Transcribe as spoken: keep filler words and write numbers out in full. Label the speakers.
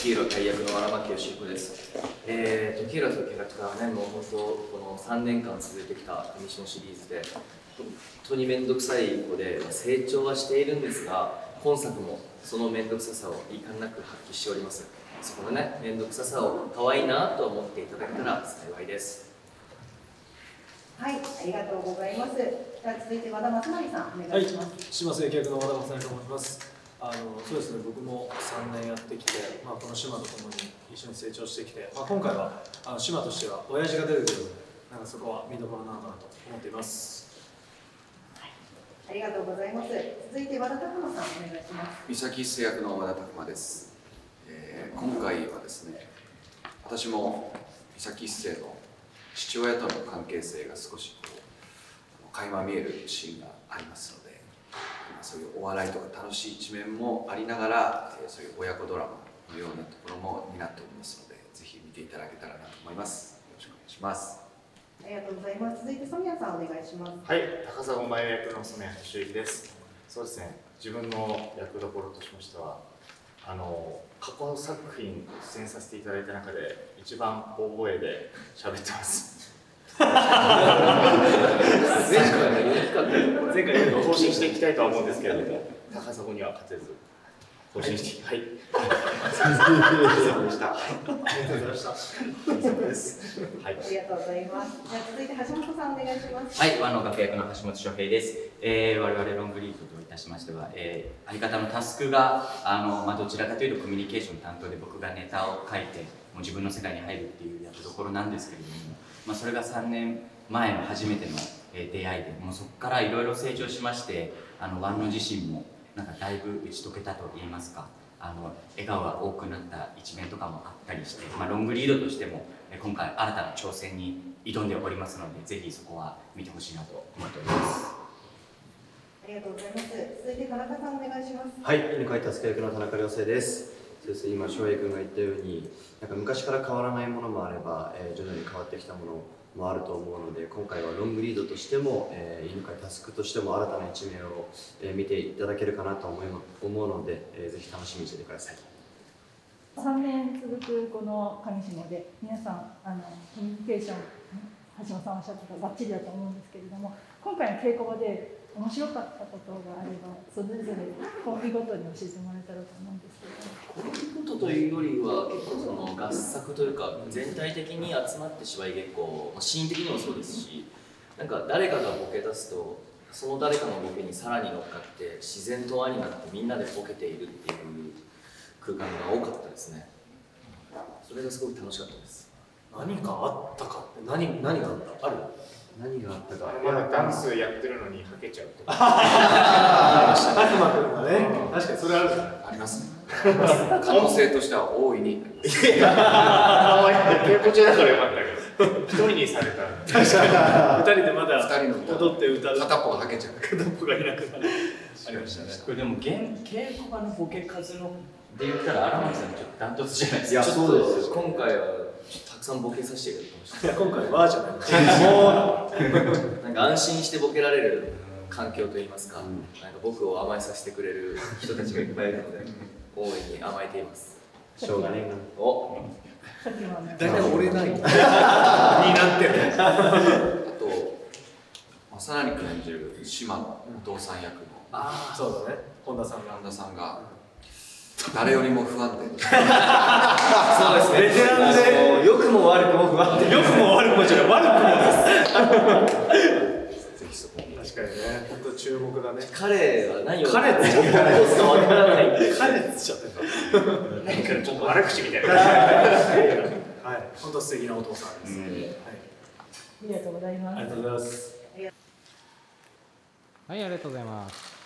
Speaker 1: 時宏大役の荒牧義彦です。えー、時宏というキャラクターはね、もう本当、このさんねんかん続いてきた上下シリーズで、本当に面倒くさい子で、成長はしているんですが、今作もその面倒くささを遺憾なく発揮しております。そこのね、面倒くささを可愛いなと思っていただけたら幸いです。
Speaker 2: はい、ありがとうございます。では続いて和田正成さん、お願いします。
Speaker 3: はい、島津役の和田正成と申します。あのそうですね、僕もさんねんやってきて、まあ、この島と共に一緒に成長してきて、まあ、今回はあの島としては親父が出てくるので、なんかそこは見どころなのかなと思っています。
Speaker 2: はい、ありがとうございます。続いて和田拓馬さん、お願いします。
Speaker 4: 三崎一生役の和田拓馬です。えー、今回はですね、私も三崎一生の父親との関係性が少しこう垣間見えるシーンがありますので、そういうお笑いとか楽しい一面もありながら、そういう親子ドラマのようなところも担っておりますので、ぜひ見ていただけたらなと思います。よろしくお願いします。
Speaker 2: ありがとうございます。続いて染谷さん、お願いします。
Speaker 5: はい、高砂麻由役の染谷俊之です。そうですね、自分の役どころとしましては、あの過去作品出演させていただいた中で一番大声で喋ってます。前回更新していきたいとは思うんですけれども、高砂には勝てず更新して、はい。そうでした。ありがとうございました。はい。
Speaker 2: ありがとうございます。じゃあ続いて橋本さん、お願いします。
Speaker 6: はい、和の楽役の橋本翔平です。えー、我々ロングリードといたしましては、えー、相方のタスクがあの、まあ、どちらかというとコミュニケーション担当で、僕がネタを書いてもう自分の世界に入るっていう役どころなんですけれども、まあ、それがさんねんまえの初めての、えー、出会いで、もうそこからいろいろ成長しまして、あのワンの自身もなんかだいぶ打ち解けたといいますか、あの笑顔が多くなった一面とかもあったりして、まあ、ロングリードとしても今回新たな挑戦に挑んでおりますので、ぜひそこは見てほしいなと思っております。
Speaker 2: ありがとうございます。続いて田中さん、お願いします。
Speaker 7: はい、犬飼助役の田中良生です。そうですね、今翔平君が言ったように、なんか昔から変わらないものもあれば、えー、徐々に変わってきたものもあると思うので、今回はロングリードとしても、えー、犬飼タスクとしても新たな一面を、えー、見ていただけるかなと思い思うので、えー、ぜひ楽しみにしててください。
Speaker 8: さんねん続くこの上下で、皆さんあのコミュニケーション、橋本さんおっしゃってたバッチリだと思うんですけれども、今回の稽古場で面白かったことがあれば、それぞれコンビごとに教えてもらえたらと思うんですけれども。
Speaker 1: コンビごとというよりは、結構その合作というか、全体的に集まって芝居稽古、シーン的にもそうですし、なんか誰かがボケ出すと、その誰かのボケにさらに乗っかって、自然と輪になってみんなでボケているっていう空間が多かったですね。それがすごく楽しかったです。
Speaker 3: 何かあったかって、何何があった？ある？
Speaker 7: 何があったか。
Speaker 5: まだダンスやってるのにはけちゃうとか。
Speaker 3: 拓磨君がね、確かにそれあるじゃない。
Speaker 4: ありますね。可能性としては大いにあります。
Speaker 5: いや、稽古中だからよかったけど、一人にされたら。
Speaker 3: 確かに。二人でまだ
Speaker 4: 二人の
Speaker 3: 踊って歌う。
Speaker 4: 片っぽがはけちゃう。
Speaker 3: 片っぽがいなくなる。ありましたね。
Speaker 6: これでも現稽古場のボケ数ので言ったら荒牧さんちょっとダントツじゃないですか。
Speaker 1: いや、そうです。今回はたくさんボケさせていただきました。
Speaker 3: いや、今回はじゃない。も
Speaker 1: うなんか安心してボケられる環境といいますか、なんか僕を甘えさせてくれる人たちがいっぱいいるので、大いに甘えています。
Speaker 7: しょうがねえな。
Speaker 1: お。
Speaker 3: 大体俺ない。になってる。
Speaker 4: あと、さらに君演じる島のお父さん役の。
Speaker 3: ああ、そうだね。本田さんが。
Speaker 4: 本田さんが。誰よりも不安定。そうです
Speaker 1: ね。ベテランで良くも悪くも不安定。
Speaker 3: 良くも悪くもじゃない、悪くもです。
Speaker 4: ぜひそこに。
Speaker 3: 確かにね、本当注目だね。
Speaker 1: 彼は何を
Speaker 3: 彼って
Speaker 1: 言ってるかわからない。
Speaker 3: 彼って言っちゃってる。
Speaker 5: 何かちょっと悪口みたいな。
Speaker 3: はい、本当素敵なお父さんです。
Speaker 8: ありがとうございます。
Speaker 3: ありがとうございます。
Speaker 9: はい、ありがとうございます。